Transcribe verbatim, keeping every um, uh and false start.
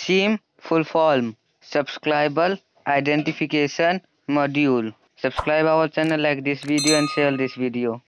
SIM full form Subscriber Identification Module. Subscribe our channel, like this video and share this video.